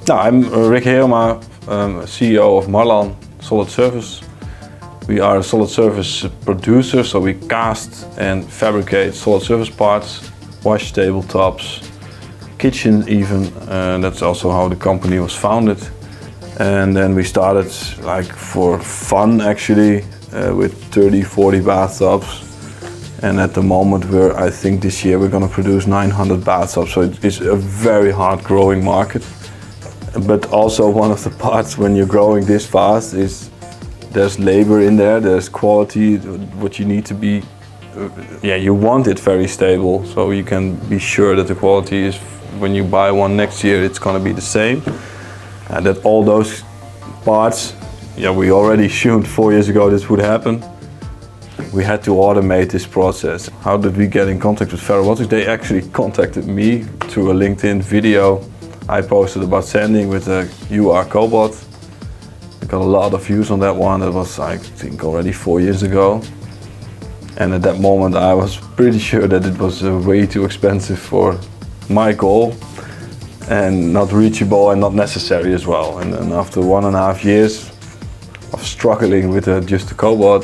I'm Rick Herema, CEO of Marlan Solid Surface. We are a solid surface producer, so we cast and fabricate solid surface parts, wash tabletops, kitchen even. That's also how the company was founded. And then we started like for fun actually with 30, 40 bathtubs. And at the moment I think this year we're going to produce 900 bathtubs. So it's a very hard growing market. But also one of the parts when you're growing this fast is there's labor in there, there's quality, what you need to be, you want it very stable. So you can be sure that the quality is, when you buy one next year, it's going to be the same. And that all those parts, we already assumed 4 years ago this would happen. We had to automate this process. How did we get in contact with FerRobotics? They actually contacted me through a LinkedIn video I posted about sanding with a cobot. We got a lot of views on that one. That was, I think, already 4 years ago. And at that moment I was pretty sure that it was way too expensive for my goal and not reachable and not necessary as well. And then after 1.5 years of struggling with just a cobot,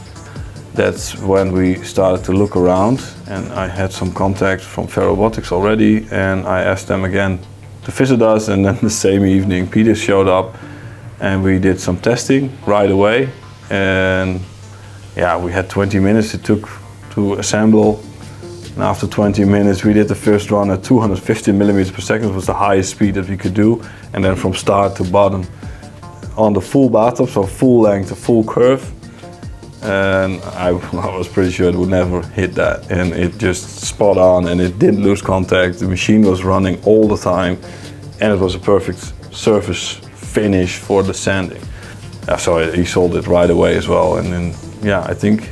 that's when we started to look around, and I had some contacts from FerRobotics already, and I asked them again to visit us, and then the same evening Peter showed up and we did some testing right away. And we had 20 minutes it took to assemble. And after 20 minutes we did the first run at 250 millimeters per second. It was the highest speed that we could do. And then from start to bottom on the full bathtub, so full length, a full curve. And I was pretty sure it would never hit that. And it just spot on, and it didn't lose contact. The machine was running all the time. And it was a perfect surface finish for the sanding. So he sold it right away as well. And then, I think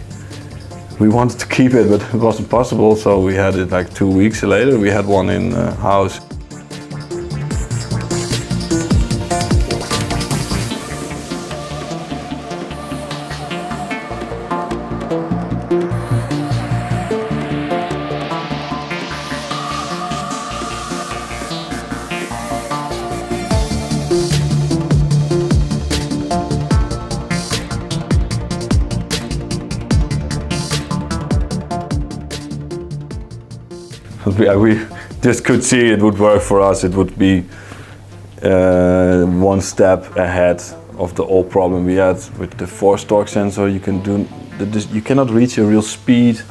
we wanted to keep it, but it wasn't possible, so we had it like 2 weeks later. We had one in house. We just could see it would work for us. It would be one step ahead of the old problem we had with the force torque sensor. You cannot reach a real speed.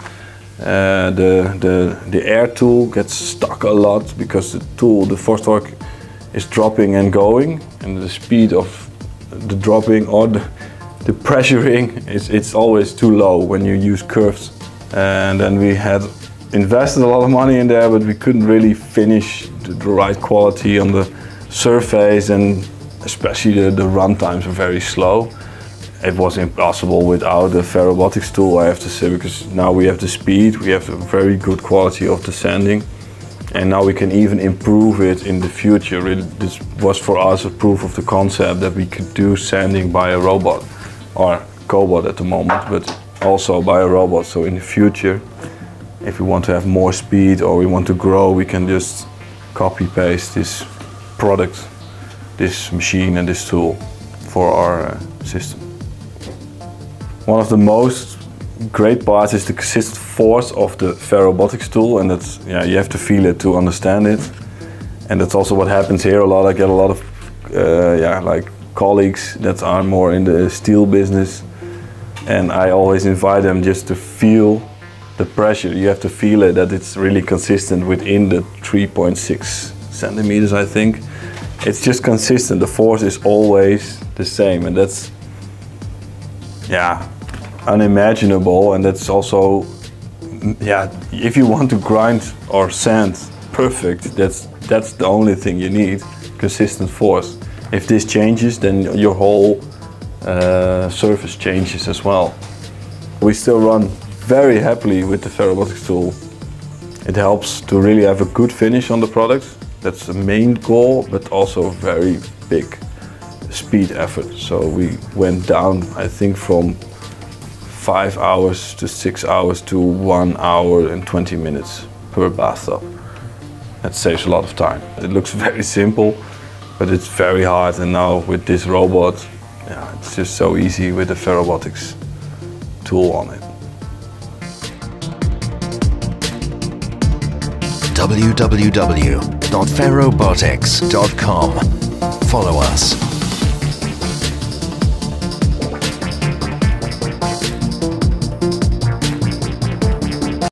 The air tool gets stuck a lot because the force torque is dropping and going, and the speed of the dropping or the pressuring it's always too low when you use curves. And then we had invested a lot of money in there, but we couldn't really finish the right quality on the surface, and especially the run times were very slow. It was impossible without the FerRobotics tool, I have to say, because now we have the speed, we have a very good quality of the sanding, and now we can even improve it in the future. This was for us a proof of the concept that we could do sanding by a robot, or cobot at the moment, but also by a robot. So in the future, if we want to have more speed or we want to grow, we can just copy paste this product, this machine and this tool for our system. One of the most great parts is the consistent force of the FerRobotics tool, and that's, you have to feel it to understand it. And that's also what happens here a lot. I get a lot of like colleagues that are more in the steel business, and I always invite them just to feel the pressure. You have to feel it, that it's really consistent within the 3.6 centimeters, I think. It's just consistent. The force is always the same, and that's unimaginable. And that's also, if you want to grind or sand perfect, that's the only thing you need, consistent force. If this changes, then your whole surface changes as well. We still run very happily with the FerRobotics tool. It helps to really have a good finish on the product. That's the main goal, but also a very big speed effort. So we went down, I think, from 5 hours to 6 hours to 1 hour and 20 minutes per bathtub. That saves a lot of time. It looks very simple, But it's very hard, and now with this robot, yeah, it's just so easy with the FerRobotics tool on it. www.ferrobotics.com. Follow us.